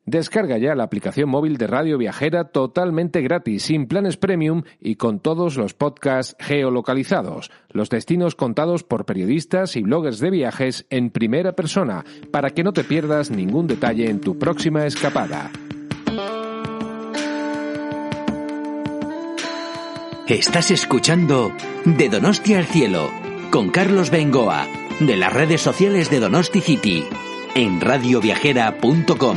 Descarga ya la aplicación móvil de Radio Viajera totalmente gratis, sin planes premium y con todos los podcasts geolocalizados, los destinos contados por periodistas y bloggers de viajes en primera persona, para que no te pierdas ningún detalle en tu próxima escapada. Estás escuchando De Donostia al Cielo, con Carlos Bengoa, de las redes sociales de Donosti City, en radioviajera.com.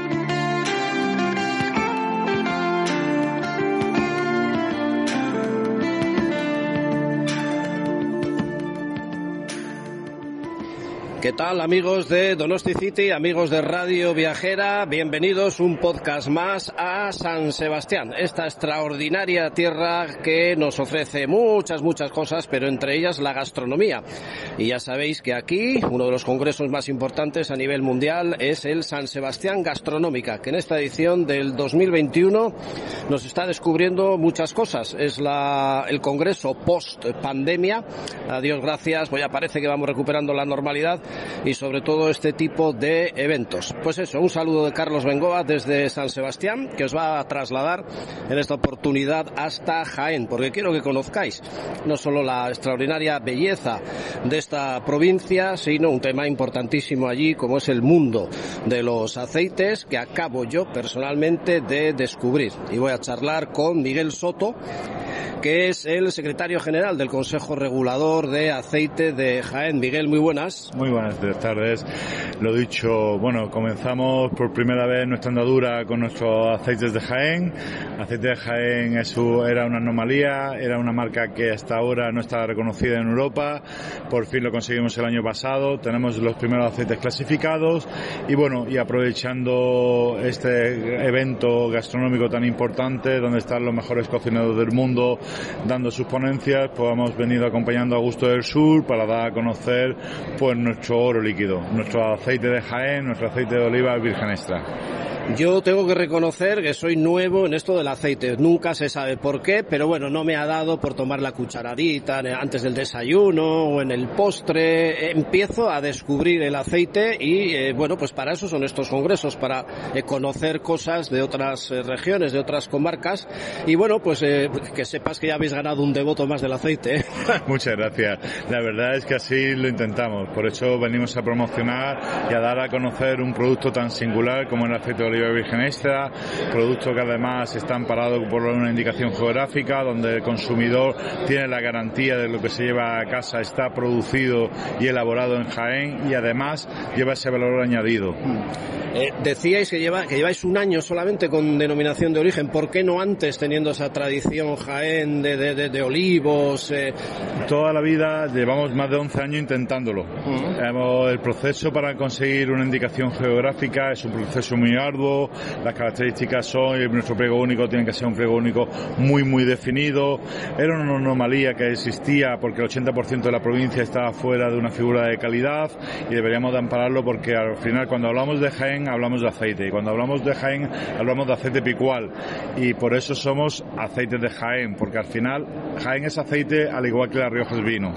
¿Qué tal, amigos de Donosti City, amigos de Radio Viajera? Bienvenidos un podcast más a San Sebastián, esta extraordinaria tierra que nos ofrece muchas cosas, pero entre ellas la gastronomía. Y ya sabéis que aquí uno de los congresos más importantes a nivel mundial es el San Sebastián Gastronómica, que en esta edición del 2021 nos está descubriendo muchas cosas. Es el congreso post-pandemia. A Dios gracias, pues ya parece que vamos recuperando la normalidad y sobre todo este tipo de eventos. Pues eso, un saludo de Carlos Bengoa desde San Sebastián, que os va a trasladar en esta oportunidad hasta Jaén, porque quiero que conozcáis no solo la extraordinaria belleza de esta provincia, sino un tema importantísimo allí, como es el mundo de los aceites, que acabo yo personalmente de descubrir. Y voy a charlar con Miguel Soto, que es el secretario general del Consejo Regulador de Aceite de Jaén. Miguel, muy buenas. Muy buenas tardes. Lo dicho, bueno, comenzamos por primera vez nuestra andadura con nuestros aceites de Jaén. Aceite de Jaén era una anomalía, era una marca que hasta ahora no estaba reconocida en Europa. Por fin lo conseguimos el año pasado. Tenemos los primeros aceites clasificados y bueno, y aprovechando este evento gastronómico tan importante, donde están los mejores cocineros del mundo dando sus ponencias, pues hemos venido acompañando a Gusto del Sur para dar a conocer pues nuestro oro líquido, nuestro aceite de Jaén, nuestro aceite de oliva virgen extra. Yo tengo que reconocer que soy nuevo en esto del aceite. Nunca se sabe por qué, pero bueno, no me ha dado por tomar la cucharadita antes del desayuno o en el postre. Empiezo a descubrir el aceite y bueno, pues para eso son estos congresos, para conocer cosas de otras regiones, de otras comarcas. Y bueno, pues que sepas que ya habéis ganado un devoto más del aceite. Muchas gracias. La verdad es que así lo intentamos. Por eso venimos a promocionar y a dar a conocer un producto tan singular como el aceite de oliva virgen extra, producto que además está amparado por una indicación geográfica, donde el consumidor tiene la garantía de lo que se lleva a casa está producido y elaborado en Jaén, y además lleva ese valor añadido. Decíais que lleváis un año solamente con denominación de origen. ¿Por qué no antes, teniendo esa tradición Jaén de olivos? Toda la vida llevamos más de 11 años intentándolo. El proceso para conseguir una indicación geográfica es un proceso muy arduo. Las características son, nuestro pliego único tiene que ser un pliego único muy definido. Era una anomalía que existía porque el 80% de la provincia estaba fuera de una figura de calidad y deberíamos de ampararlo, porque al final cuando hablamos de Jaén hablamos de aceite, y cuando hablamos de Jaén hablamos de aceite picual, y por eso somos aceites de Jaén, porque al final Jaén es aceite al igual que La Rioja es vino.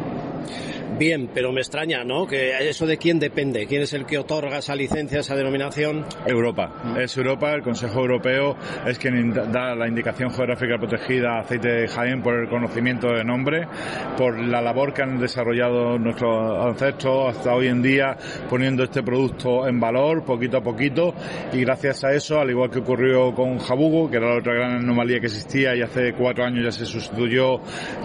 Bien, pero me extraña, ¿no? Que eso de quién depende, quién es el que otorga esa licencia, esa denominación. Europa. Es Europa, el Consejo Europeo es quien da la indicación geográfica protegida a aceite de Jaén por el conocimiento de nombre, por la labor que han desarrollado nuestros ancestros hasta hoy en día, poniendo este producto en valor poquito a poquito, y gracias a eso, al igual que ocurrió con Jabugo, que era la otra gran anomalía que existía, y hace 4 años ya se sustituyó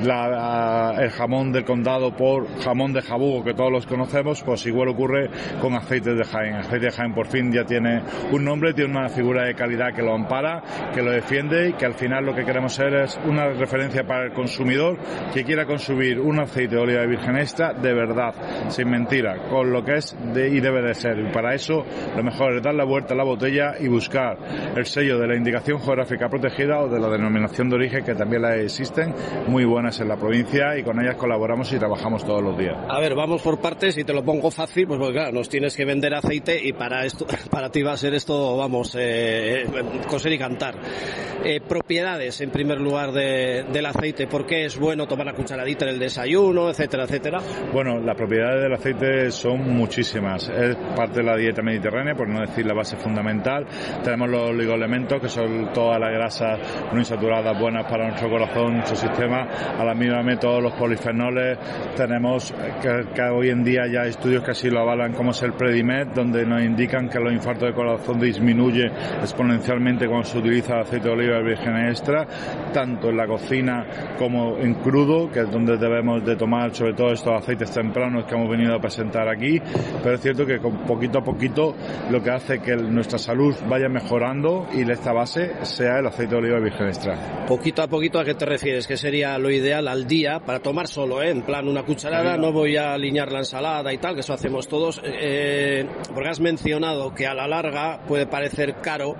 el jamón del condado por jamón de Jabugo, que todos los conocemos, pues igual ocurre con aceites de Jaén. Aceite de Jaén por fin ya tiene un nombre, tiene una figura de calidad que lo ampara, que lo defiende, y que al final lo que queremos ser es una referencia para el consumidor que quiera consumir un aceite de oliva virgen extra de verdad, sin mentira, con lo que es y debe de ser. Y para eso lo mejor es dar la vuelta a la botella y buscar el sello de la indicación geográfica protegida o de la denominación de origen, que también la existen, muy buenas en la provincia, y con ellas colaboramos y trabajamos todos los días. día. A ver, vamos por partes y te lo pongo fácil, pues porque claro, nos tienes que vender aceite y para esto, para ti va a ser esto, vamos, coser y cantar. Propiedades, en primer lugar, del aceite. ¿Por qué es bueno tomar la cucharadita en el desayuno, etcétera, etcétera? Bueno, las propiedades del aceite son muchísimas. Es parte de la dieta mediterránea, por no decir la base fundamental. Tenemos los oligoelementos, que son todas las grasas monoinsaturadas buenas para nuestro corazón, nuestro sistema. A la misma vez todos los polifenoles. Tenemos que hoy en día ya hay estudios que así lo avalan, como es el Predimed, donde nos indican que los infartos de corazón disminuyen exponencialmente cuando se utiliza aceite de oliva virgen extra, tanto en la cocina como en crudo, que es donde debemos de tomar sobre todo estos aceites tempranos que hemos venido a presentar aquí. Pero es cierto que con poquito a poquito lo que hace que nuestra salud vaya mejorando y esta base sea el aceite de oliva virgen extra. Poquito a poquito, ¿a qué te refieres? ¿Qué sería lo ideal al día para tomar solo, en plan una cucharada? No voy a alinear la ensalada y tal, que eso hacemos todos, porque has mencionado que a la larga puede parecer caro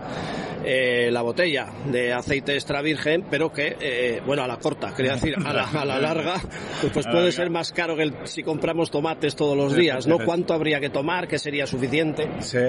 la botella de aceite extra virgen, pero que, bueno, a la corta, quería decir, a la larga, pues puede ser más caro que si compramos tomates todos los días, ¿no? ¿Cuánto habría que tomar? ¿Qué sería suficiente?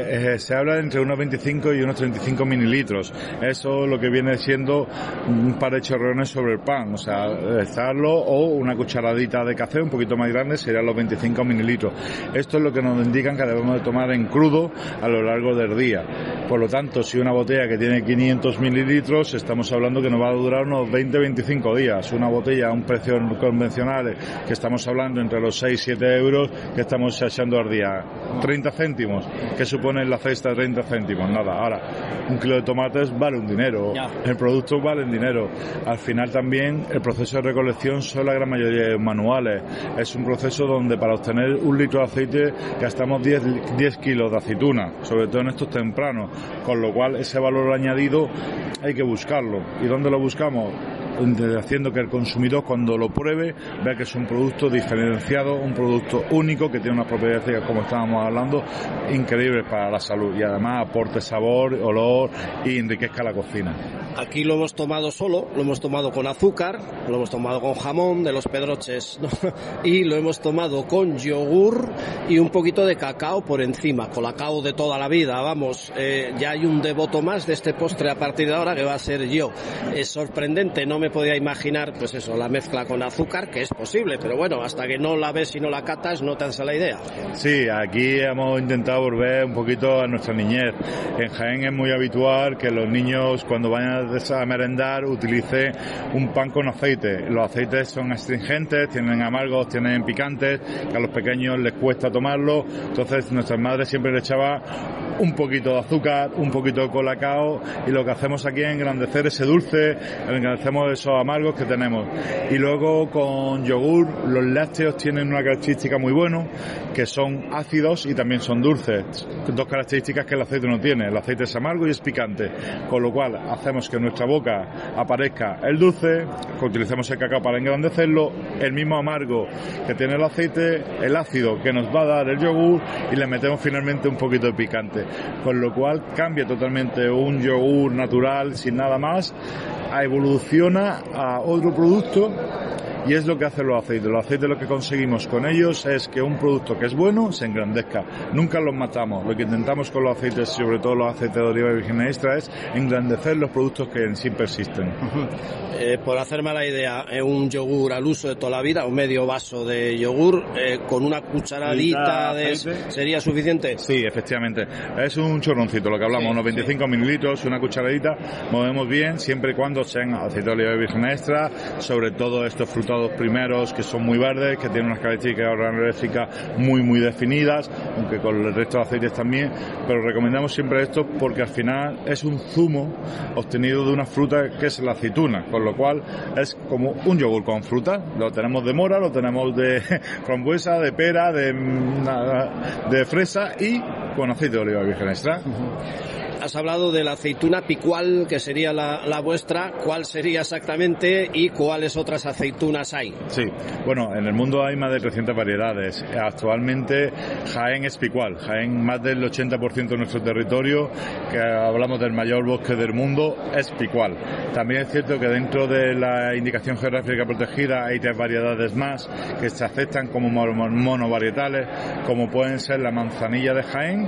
Se habla entre unos 25 y unos 35 mililitros. Eso lo que viene siendo un par de chorrones sobre el pan, o sea, echarlo, o una cucharadita de café un poquito más grande serían los 25 mililitros. Esto es lo que nos indican que debemos de tomar en crudo a lo largo del día. Por lo tanto, si una botella que tiene 500 mililitros, estamos hablando que nos va a durar unos 20-25 días. Una botella a un precio convencional, que estamos hablando entre los 6-7 euros, que estamos echando al día. 30 céntimos, ¿qué supone la cesta de 30 céntimos? Nada. Ahora, un kilo de tomates vale un dinero, el producto vale un dinero. Al final también el proceso de recolección son la gran mayoría de manuales. Es un proceso donde para obtener un litro de aceite gastamos 10 kilos de aceituna, sobre todo en estos tempranos, con lo cual ese valor añadido hay que buscarlo. ¿Y dónde lo buscamos? Haciendo que el consumidor, cuando lo pruebe, vea que es un producto diferenciado, un producto único, que tiene unas propiedades, como estábamos hablando, increíbles para la salud, y además aporte sabor, olor y enriquezca la cocina. Aquí lo hemos tomado solo, lo hemos tomado con azúcar, lo hemos tomado con jamón de los Pedroches, ¿no? Y lo hemos tomado con yogur y un poquito de cacao por encima, colacao de toda la vida, vamos. Ya hay un devoto más de este postre a partir de ahora, que va a ser yo. Es sorprendente, no me podía imaginar, pues eso, la mezcla con azúcar, que es posible, pero bueno, hasta que no la ves y no la catas, no te hace la idea. Sí, aquí hemos intentado volver un poquito a nuestra niñez. En Jaén es muy habitual que los niños, cuando vayan a merendar, utilicen un pan con aceite. Los aceites son astringentes, tienen amargos, tienen picantes, que a los pequeños les cuesta tomarlo. Entonces nuestras madres siempre le echaban un poquito de azúcar, un poquito de colacao, y lo que hacemos aquí es engrandecer ese dulce, engrandecemos esos amargos que tenemos. Y luego con yogur, los lácteos tienen una característica muy buena, que son ácidos y también son dulces. Dos características que el aceite no tiene. El aceite es amargo y es picante, con lo cual hacemos que en nuestra boca aparezca el dulce, que utilicemos el cacao para engrandecerlo, el mismo amargo que tiene el aceite, el ácido que nos va a dar el yogur, y le metemos finalmente un poquito de picante, con lo cual cambia totalmente un yogur natural sin nada más, evoluciona a otro producto. Y es lo que hacen los aceites. Los aceites, lo que conseguimos con ellos es que un producto que es bueno se engrandezca. Nunca los matamos. Lo que intentamos con los aceites, sobre todo los aceites de oliva virgen extra, es engrandecer los productos que en sí persisten. Por hacerme la idea, un yogur al uso de toda la vida, un medio vaso de yogur, con una cucharadita de ¿sería suficiente? Sí, efectivamente. Es un chorroncito, lo que hablamos, unos 25 mililitros, una cucharadita. Movemos bien, siempre y cuando sean aceite de oliva virgen extra, sobre todo estos frutos primeros, que son muy verdes, que tienen unas características organolépticas muy definidas, aunque con el resto de aceites también, pero recomendamos siempre esto porque al final es un zumo obtenido de una fruta que es la aceituna, con lo cual es como un yogur con fruta. Lo tenemos de mora, lo tenemos de frambuesa, de pera, de fresa, y con aceite de oliva virgen extra. Has hablado de la aceituna picual, que sería la vuestra. ¿Cuál sería exactamente y cuáles otras aceitunas hay? Sí, bueno, en el mundo hay más de 300 variedades. Actualmente Jaén es picual. Jaén, más del 80% de nuestro territorio, que hablamos del mayor bosque del mundo, es picual. También es cierto que dentro de la indicación geográfica protegida hay 3 variedades más que se aceptan como monovarietales, como pueden ser la manzanilla de Jaén,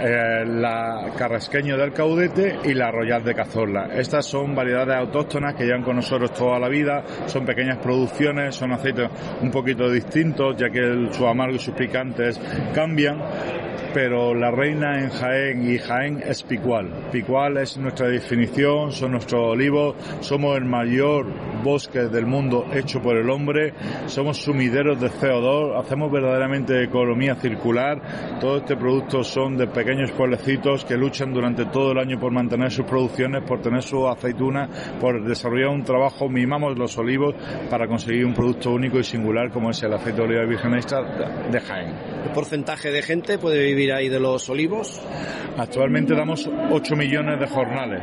la carrasqueño del Caudete y la Royal de Cazorla. Estas son variedades autóctonas que llevan con nosotros toda la vida, son pequeñas producciones, son aceites un poquito distintos, ya que su amargo y sus picantes cambian, pero la reina en Jaén, y Jaén es picual. Picual es nuestra definición, son nuestros olivos, somos el mayor bosque del mundo hecho por el hombre, somos sumideros de CO2, hacemos verdaderamente economía circular. Todo este producto son de pequeños pueblecitos que luchan durante todo el año por mantener sus producciones, por tener sus aceitunas, por desarrollar un trabajo. Mimamos los olivos para conseguir un producto único y singular como es el aceite de oliva virgen extra de Jaén. ¿Qué porcentaje de gente puede vivir ahí de los olivos? Actualmente damos 8 millones de jornales,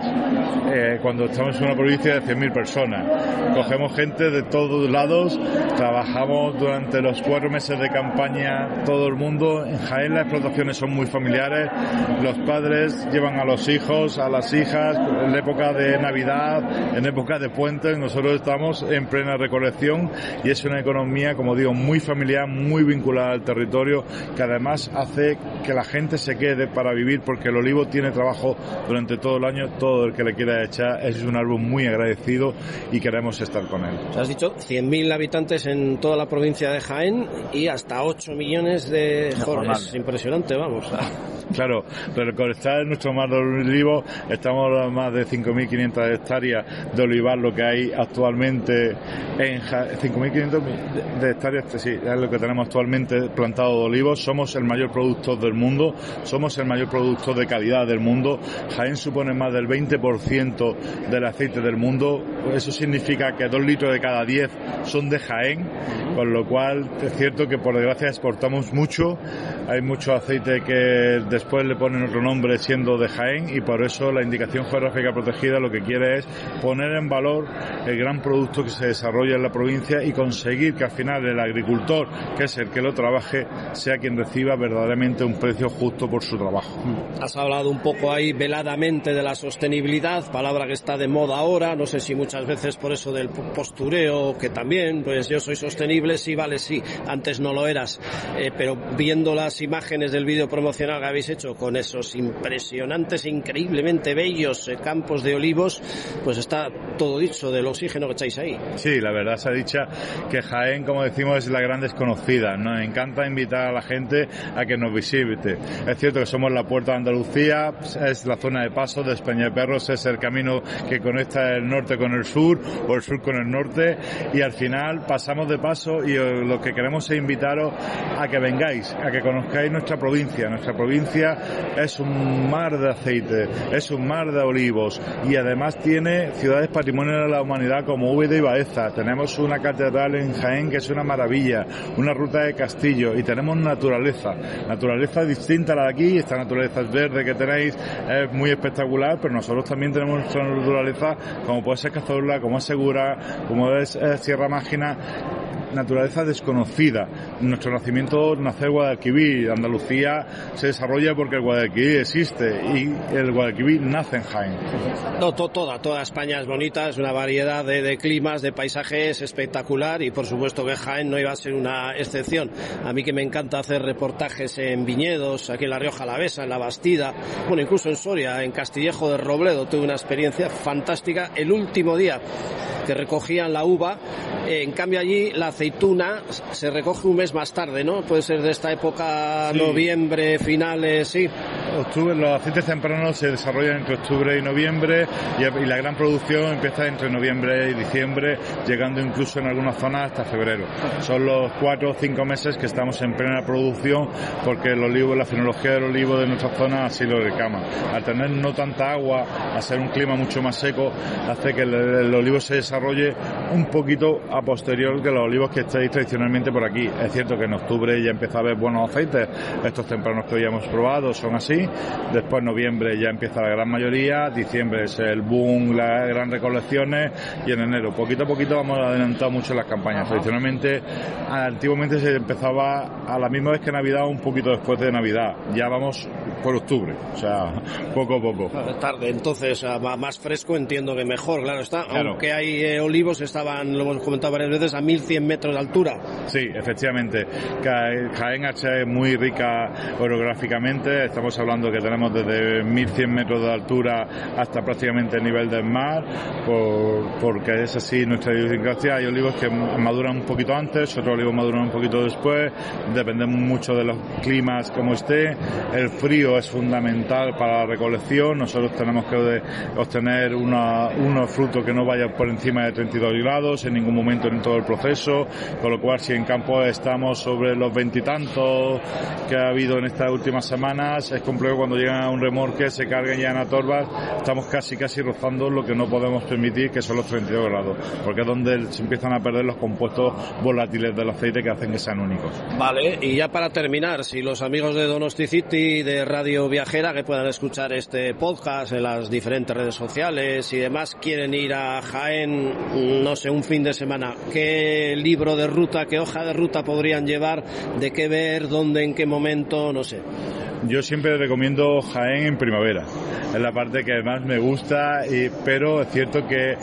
cuando estamos en una provincia de 100.000 personas. Cogemos gente de todos lados, trabajamos durante los 4 meses de campaña todo el mundo. En Jaén las explotaciones son muy familiares, los padres llevan a los hijos, a las hijas, en época de Navidad, en época de puentes. Nosotros estamos en plena recolección y es una economía, como digo, muy familiar, muy vinculada al territorio, que además hace que la gente se quede para vivir, porque el olivo tiene trabajo durante todo el año. Todo el que le quiera echar es un árbol muy agradecido y queremos estar con él. Has dicho 100.000 habitantes en toda la provincia de Jaén y hasta 8 millones de jornales. Es impresionante, vamos. Claro, recolectar en nuestro mar de olivo, estamos a más de 5.500 hectáreas de olivar, lo que hay actualmente en Jaén. 5.500 de hectáreas, sí, es lo que tenemos actualmente plantado de olivos. Somos el mayor productor del mundo, somos el mayor productor de calidad del mundo. Jaén supone más del 20% del aceite del mundo. Eso significa que 2 litros de cada 10 son de Jaén, con lo cual es cierto que por desgracia exportamos mucho. Hay mucho aceite que después le ponen otro nombre siendo de Jaén, y por eso la indicación geográfica protegida lo que quiere es poner en valor el gran producto que se desarrolla en la provincia y conseguir que al final el agricultor, que es el que lo trabaje, sea quien reciba verdaderamente un precio justo por su trabajo. Has hablado un poco ahí veladamente de la sostenibilidad, palabra que está de moda ahora, no sé si muchas veces por eso del postureo, que también, pues yo soy sostenible, sí, vale, sí, antes no lo eras, pero viendo las imágenes del vídeo promocional que habéis hecho con esos impresionantes, increíblemente bellos campos de olivos, pues está todo dicho del oxígeno que echáis ahí. Sí, la verdad se ha dicho que Jaén, como decimos, es la gran desconocida. Nos encanta invitar a la gente a que nos visite. Es cierto que somos la puerta de Andalucía, es la zona de paso de Peñaperros, es el camino que conecta el norte con el sur o el sur con el norte, y al final pasamos de paso y lo que queremos es invitaros a que vengáis, a que conozcáis nuestra provincia. Nuestra provincia es un mar de aceite, es un mar de olivos, y además tiene ciudades patrimonio de la humanidad como Úbeda y Baeza. Tenemos una catedral en Jaén que es una maravilla, una ruta de castillo, y tenemos naturaleza distinta a la de aquí. Esta naturaleza verde que tenéis es muy espectacular, pero nosotros también tenemos nuestra naturaleza, como puede ser Cazorla, como es Segura, como es Sierra Mágina, naturaleza desconocida. Nuestro nacimiento nace en Guadalquivir. Andalucía se desarrolla porque el Guadalquivir existe, y el Guadalquivir nace en Jaén. No, toda España es bonita, es una variedad de climas, de paisajes espectacular, y por supuesto que Jaén no iba a ser una excepción. A mí que me encanta hacer reportajes en viñedos, aquí en La Rioja Alavesa, en La Bastida, bueno, incluso en Soria, en Castillejo de Robledo, tuve una experiencia fantástica el último día que recogían la uva. En cambio allí la aceituna se recoge un mes más tarde, ¿no? Puede ser de esta época, sí. Noviembre, finales, sí. los aceites tempranos se desarrollan entre octubre y noviembre y la gran producción empieza entre noviembre y diciembre, llegando incluso en algunas zonas hasta febrero. Son los 4 o 5 meses que estamos en plena producción porque el olivo, la fenología del olivo de nuestra zona así lo reclama. Al tener no tanta agua, a ser un clima mucho más seco, hace que el olivo se desarrolle un poquito a posterior que los olivos que estáis tradicionalmente por aquí. Es cierto que en octubre ya empieza a haber buenos aceites, estos tempranos que hoy hemos probado son así, después noviembre ya empieza la gran mayoría, diciembre es el boom, las grandes recolecciones y en enero poquito a poquito vamos adelantando mucho las campañas. Tradicionalmente, antiguamente se empezaba a la misma vez que Navidad, un poquito después de Navidad, ya vamos por octubre, o sea, poco a poco. Tarde, entonces más fresco entiendo que mejor, claro está, claro. Aunque hay olivos, estaban, lo hemos comentado varias veces, a 1100 metros de altura. Sí, efectivamente, Jaén H es muy rica orográficamente, estamos hablando que tenemos desde 1100 metros de altura hasta prácticamente el nivel del mar, porque es así nuestra idiosincrasia. Hay olivos que maduran un poquito antes, otros olivos maduran un poquito después, dependemos mucho de los climas como esté. El frío es fundamental para la recolección, nosotros tenemos que obtener unos frutos que no vayan por encima de 32 grados en ningún momento en todo el proceso, con lo cual si en campo estamos sobre los 20 y tantos que ha habido en estas últimas semanas, es complejo cuando llegan a un remolque, se carguen ya en atorbas, estamos casi rozando lo que no podemos permitir, que son los 32 grados, porque es donde se empiezan a perder los compuestos volátiles del aceite que hacen que sean únicos. Vale, y ya para terminar, si los amigos de Donosti City, de Radio Viajera, que puedan escuchar este podcast en las diferentes redes sociales y demás, quieren ir a Jaén, no sé, un fin de semana, ¿qué libro de ruta, qué hoja de ruta podrían llevar, de qué ver, dónde, en qué momento, no sé? Yo siempre recomiendo Jaén en primavera, es la parte que más me gusta, pero es cierto que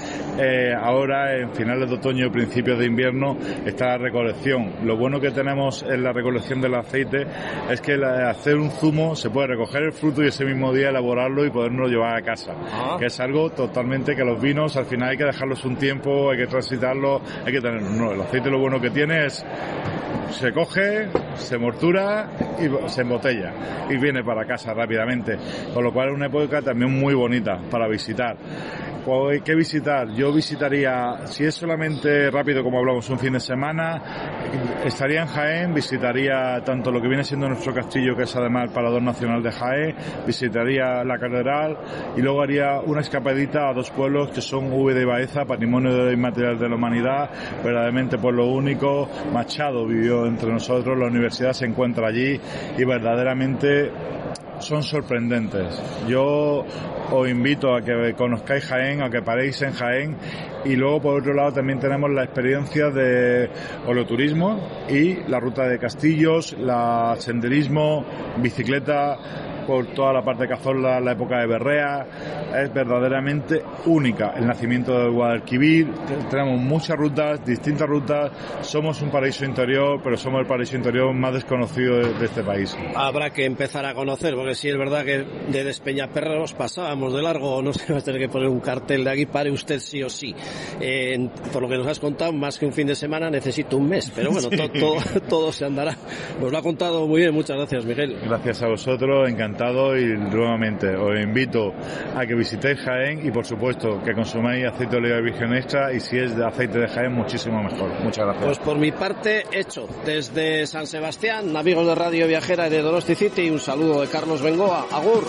ahora en finales de otoño y principios de invierno está la recolección. Lo bueno que tenemos en la recolección del aceite es que hacer un zumo se puede recoger el fruto y ese mismo día elaborarlo y podernos llevar a casa, que es algo totalmente que los vinos al final hay que dejarlos un tiempo, hay que transitarlos, hay que tener. No, el aceite lo bueno que tiene es se coge, se mortura y se embotella y viene para casa rápidamente, con lo cual es una época también muy bonita para visitar. ¿Qué visitar? Yo visitaría, si es solamente rápido como hablamos, un fin de semana, estaría en Jaén, visitaría tanto lo que viene siendo nuestro castillo, que es además el Parador Nacional de Jaén, visitaría la catedral y luego haría una escapadita a dos pueblos que son Úbeda y Baeza, patrimonio inmaterial de la humanidad, verdaderamente pueblo único. Machado vivió entre nosotros, la universidad se encuentra allí y verdaderamente son sorprendentes. Yo os invito a que conozcáis Jaén, a que paréis en Jaén, y luego por otro lado también tenemos la experiencia de oleoturismo y la ruta de castillos, la senderismo, bicicleta por toda la parte de Cazorla, la época de Berrea, es verdaderamente única. El nacimiento del Guadalquivir, tenemos muchas rutas, distintas rutas, somos un paraíso interior, pero somos el paraíso interior más desconocido de este país. Habrá que empezar a conocer, porque sí es verdad que de Despeñaperros pasábamos de largo, no sé, vas a tener que poner un cartel de aquí, pare usted sí o sí. Por lo que nos has contado, más que un fin de semana necesito un mes, pero bueno, todo se andará. Nos lo ha contado muy bien, muchas gracias, Miguel. Gracias a vosotros, encantado, y nuevamente os invito a que visitéis Jaén y por supuesto que consumáis aceite de oliva virgen extra, y si es de aceite de Jaén muchísimo mejor. Muchas gracias. Pues por mi parte hecho, desde San Sebastián, amigos de Radio Viajera y de Donosti City, un saludo de Carlos Bengoa. Agur.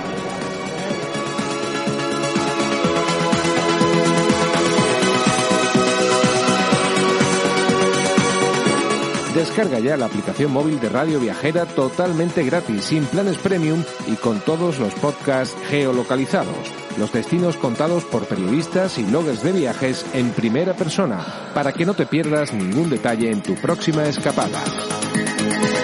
Descarga ya la aplicación móvil de Radio Viajera totalmente gratis, sin planes premium y con todos los podcasts geolocalizados. Los destinos contados por periodistas y bloggers de viajes en primera persona, para que no te pierdas ningún detalle en tu próxima escapada.